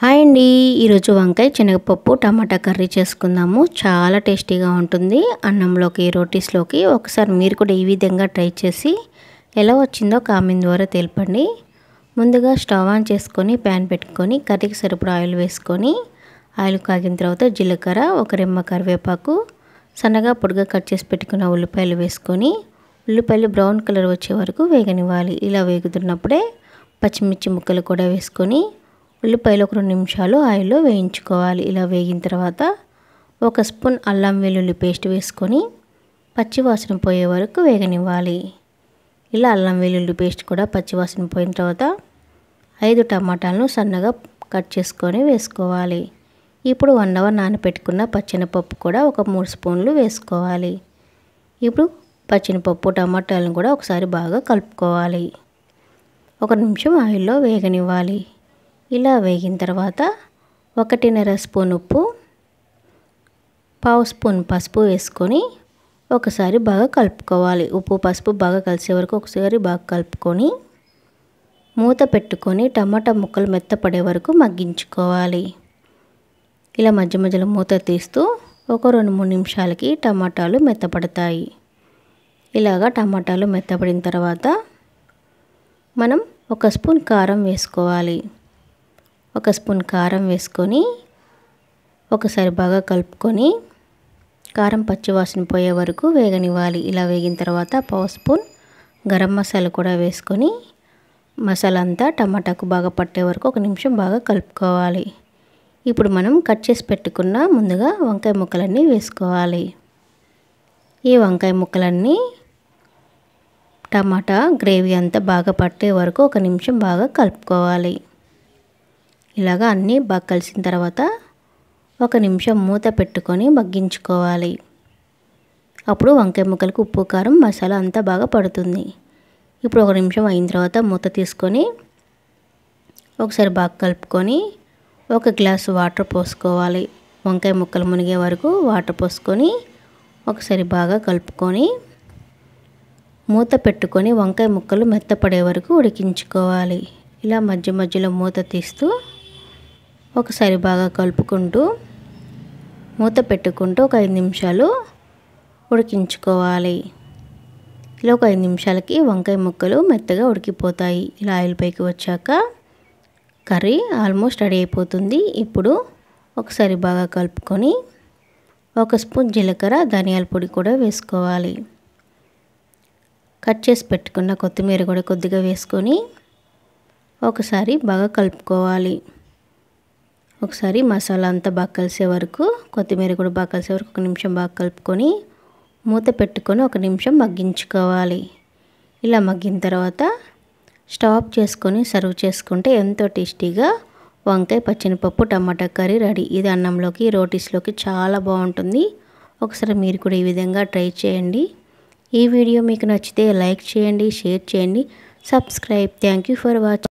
Hi అండి, ఈరోజు వంకాయ శనగపప్పు టమాటా కర్రీ చేసుకుందాము. చాలా టేస్టీగా ఉంటుంది. అన్నంలోకి రోటీస్లోకి ఒకసారి మీరు కూడా ఈ విధంగా ట్రై చేసి ఎలా వచ్చిందో కామెంట్ ద్వారా తెలపండి. ముందుగా స్టవ్ ఆన్ చేసుకొని ప్యాన్ పెట్టుకొని కర్రీకి సరిపడా ఆయిల్ వేసుకొని ఆయిల్ కాగిన తర్వాత జీలకర్ర, ఒక రెమ్మ కరివేపాకు, సన్నగా పొడిగా కట్ చేసి పెట్టుకున్న ఉల్లిపాయలు వేసుకొని ఉల్లిపాయలు బ్రౌన్ కలర్ వచ్చే వరకు వేగనివ్వాలి. ఇలా వేగుతున్నప్పుడే పచ్చిమిర్చి ముక్కలు కూడా వేసుకొని ఉల్లిపాయలు ఒక 2 నిమిషాలు ఆయిల్లో వేయించుకోవాలి. ఇలా వేగిన తర్వాత 1 స్పూన్ అల్లం వెల్లుల్లి పేస్ట్ వేసుకొని పచ్చివాసన పోయే వరకు వేగనివ్వాలి. ఇలా అల్లం వెల్లుల్లి పేస్ట్ కూడా పచ్చివాసన పోయిన తర్వాత 5 టమాటాలను సన్నగా కట్ చేసుకొని వేసుకోవాలి. ఇప్పుడు 1 అవర్ నానబెట్టుకున్న పచ్చెనపప్పు కూడా ఒక 3 స్పూన్లు వేసుకోవాలి. ఇప్పుడు పచ్చెనపప్పు టమాటాలను కూడా ఒకసారి బాగా కలుపుకోవాలి. 1 నిమిషం ఆయిల్లో వేగనివ్వాలి. ఇలా వేగిన తర్వాత 1.5 స్పూన్ ఉప్పు, 1/2 స్పూన్ పసుపు వేసుకొని ఒకసారి బాగా కలుపుకోవాలి. ఉప్పు పసుపు బాగా కలిసే వరకు ఒకసారి బాగా కలుపుకొని మూత పెట్టుకొని టమాటా ముక్కలు మెత్తపడే వరకు మగ్గించుకోవాలి. ఇలా మధ్య మధ్యలో మూత తీస్తూ ఒక 2-3 నిమిషాలకి టమాటాలు మెత్తపడతాయి. ఇలాగా టమాటాలు మెత్తపడిన తర్వాత మనం 1 స్పూన్ కారం వేసుకోవాలి. 1 స్పూన్ కారం వేసుకొని ఒకసారి బాగా కలుపుకొని కారం పచ్చివాసన పోయే వరకు వేగనివ్వాలి. ఇలా వేగిన తర్వాత 1/2 స్పూన్ గరం మసాలా కూడా వేసుకొని మసాలా అంతా టమాటాకు బాగా పట్టే వరకు 1 నిమిషం బాగా కలుపుకోవాలి. ఇప్పుడు మనం కట్ చేసి పెట్టుకున్న ముందుగా వంకాయ ముక్కలన్నీ వేసుకోవాలి. ఈ వంకాయ ముక్కలన్నీ టమాటా గ్రేవీ అంతా బాగా పట్టే వరకు 1 నిమిషం బాగా కలుపుకోవాలి. ఇలాగా అన్నీ బాగా కలిసిన తర్వాత 1 నిమిషం మూత పెట్టుకొని మగ్గించుకోవాలి. అప్పుడు వంకాయ ముక్కలకు ఉప్పు కారం మసాలా అంతా బాగా పడుతుంది. ఇప్పుడు 1 నిమిషం అయిన తర్వాత మూత తీసుకొని ఒకసారి బాగా కలుపుకొని 1 గ్లాసు వాటర్ పోసుకోవాలి. వంకాయ ముక్కలు మునిగే వరకు వాటర్ పోసుకొని ఒకసారి బాగా కలుపుకొని మూత పెట్టుకొని వంకాయ ముక్కలు మెత్తపడే వరకు ఉడికించుకోవాలి. ఇలా మధ్య మధ్యలో మూత తీస్తూ ఒకసారి బాగా కలుపుకుంటూ మూత పెట్టుకుంటూ ఒక 5 నిమిషాలు ఉడికించుకోవాలి. ఇలా ఒక 5 నిమిషాలకి వంకాయ ముక్కలు మెత్తగా ఉడికిపోతాయి. ఇలా ఆయిల్ పైకి వచ్చాక కర్రీ ఆల్మోస్ట్ రెడీ అయిపోతుంది. ఇప్పుడు ఒకసారి బాగా కలుపుకొని 1 స్పూన్ జీలకర్ర, ధనియాల పొడి కూడా వేసుకోవాలి. కట్ చేసి పెట్టుకున్న కొత్తిమీర కూడా కొద్దిగా వేసుకొని ఒకసారి బాగా కలుపుకోవాలి. ఒకసారి మసాలా అంతా బాగా కలిసే వరకు కొత్తిమీర కూడా బాగా కలిసే వరకు 1 నిమిషం బాగా కలుపుకొని మూత పెట్టుకొని 1 నిమిషం మగ్గించుకోవాలి. ఇలా మగ్గిన తర్వాత స్టవ్ చేసుకొని సర్వ్ చేసుకుంటే ఎంతో టేస్టీగా వంకాయ పచ్చెనపప్పు టమాటా కర్రీ రెడీ. ఇది అన్నంలోకి రోటీస్లోకి చాలా బాగుంటుంది. ఒకసారి మీరు కూడా ఈ విధంగా ట్రై చేయండి. ఈ వీడియో మీకు నచ్చితే లైక్ చేయండి, షేర్ చేయండి, subscribe. Thank you for watching.